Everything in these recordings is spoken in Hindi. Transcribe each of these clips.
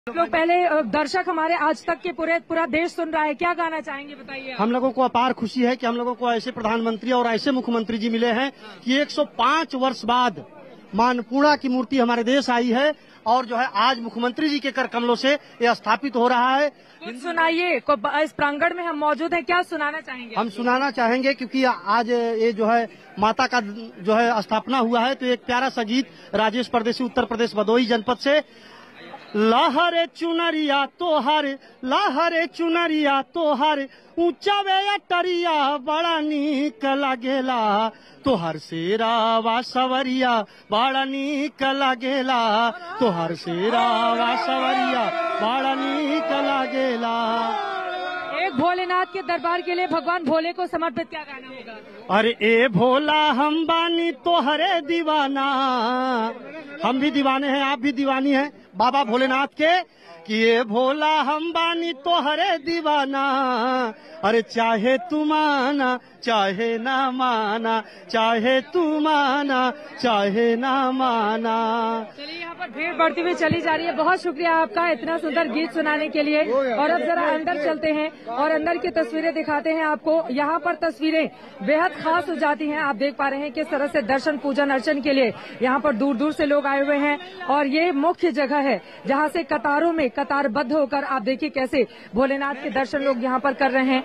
लोग पहले दर्शक हमारे आज तक के पूरा देश सुन रहा है, क्या गाना चाहेंगे बताइए। हम लोगों को अपार खुशी है कि हम लोगों को ऐसे प्रधानमंत्री और ऐसे मुख्यमंत्री जी मिले हैं कि 105 वर्ष बाद मां अन्नपूर्णा की मूर्ति हमारे देश आई है और जो है आज मुख्यमंत्री जी के कर कमलों से यह स्थापित हो रहा है। सुनाइए, इस प्रांगण में हम मौजूद हैं, क्या सुनाना चाहेंगे? हम सुनाना चाहेंगे क्योंकि आज ये जो है माता का जो है स्थापना हुआ है, तो एक प्यारा सा गीत राजेश परदेसी उत्तर प्रदेश भदोही जनपद से। लहरे चुनरिया तोहर, लहरे चुनरिया तोहर, ऊंचा वे टरिया बड़ा नीक लागेला, तोहर शेरा वा सवरिया बड़ा नीक लागेला, तोहर शेरा वा सवरिया बड़ा नीक लागेला। एक भोलेनाथ के दरबार के लिए भगवान भोले को समर्पित क्या गाना होगा? अरे ए भोला हम बानी तोहरे दीवाना, हम भी दीवाने हैं, आप भी दीवानी हैं बाबा भोलेनाथ के, कि ये भोला हम बानी तोहरे दीवाना, अरे चाहे तू माना चाहे ना माना, चाहे तू माना चाहे ना माना। चलिए, यहाँ पर भीड़ बढ़ती हुई चली जा रही है। बहुत शुक्रिया आपका इतना सुंदर गीत सुनाने के लिए। और अब जरा अंदर चलते हैं और अंदर की तस्वीरें दिखाते हैं आपको। यहाँ पर तस्वीरें बेहद खास हो जाती हैं। आप देख पा रहे हैं किस तरह से दर्शन पूजन अर्चन के लिए यहाँ पर दूर दूर से लोग आए हुए हैं और ये मुख्य जगह है जहाँ से कतारों में कतारबद्ध होकर आप देखिए कैसे भोलेनाथ के दर्शन लोग यहाँ पर कर रहे हैं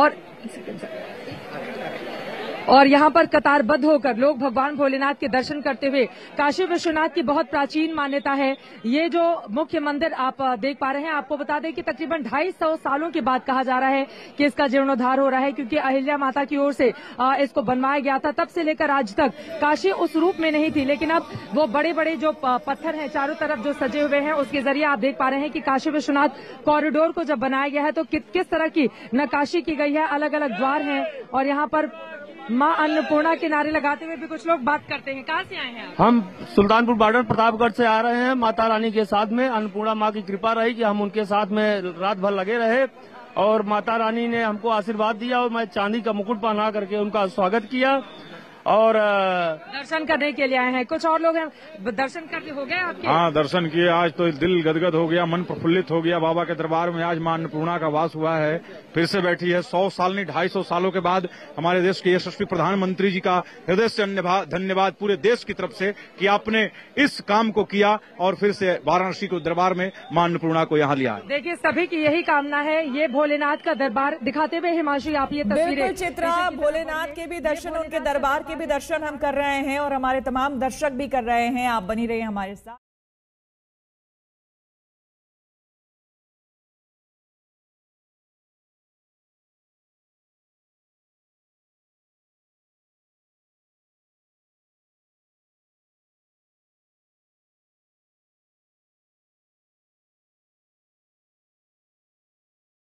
और यहाँ पर कतारबद्ध होकर लोग भगवान भोलेनाथ के दर्शन करते हुए। काशी विश्वनाथ की बहुत प्राचीन मान्यता है। ये जो मुख्य मंदिर आप देख पा रहे हैं, आपको बता दें कि तकरीबन 250 सालों के बाद कहा जा रहा है कि इसका जीर्णोद्धार हो रहा है, क्योंकि अहिल्या माता की ओर से इसको बनवाया गया था। तब से लेकर आज तक काशी उस रूप में नहीं थी, लेकिन अब वो बड़े बड़े जो पत्थर हैं चारों तरफ जो सजे हुए हैं, उसके जरिए आप देख पा रहे हैं कि काशी विश्वनाथ कॉरिडोर को जब बनाया गया है तो किस तरह की नक्काशी की गई है। अलग अलग द्वार हैं और यहाँ पर मां अन्नपूर्णा के नारे लगाते हुए भी कुछ लोग बात करते हैं। कहाँ से आए हैं आप? हम सुल्तानपुर बॉर्डर प्रतापगढ़ से आ रहे हैं। माता रानी के साथ में अन्नपूर्णा माँ की कृपा रही कि हम उनके साथ में रात भर लगे रहे और माता रानी ने हमको आशीर्वाद दिया और मैं चांदी का मुकुट पहना करके उनका स्वागत किया और दर्शन करने के लिए आए हैं। कुछ और लोग हैं, दर्शन करके हो गए आपके? हाँ, दर्शन किए। आज तो दिल गदगद हो गया, मन प्रफुल्लित हो गया। बाबा के दरबार में आज मां अन्नपूर्णा का वास हुआ है, फिर से बैठी है। 100 साल नहीं 250 सालों के बाद हमारे देश के यशस्वी प्रधानमंत्री जी का हृदय से धन्यवाद पूरे देश की तरफ से कि आपने इस काम को किया और फिर से वाराणसी को दरबार में मां अन्नपूर्णा को यहाँ लिया। देखिए, सभी की यही कामना है। ये भोलेनाथ का दरबार दिखाते हुए हिमांशु आप ये तस्वीरें चित्रा, भोलेनाथ के भी दर्शन, उनके दरबार के भी दर्शन हम कर रहे हैं और हमारे तमाम दर्शक भी कर रहे हैं। आप बनी रहिए हमारे साथ।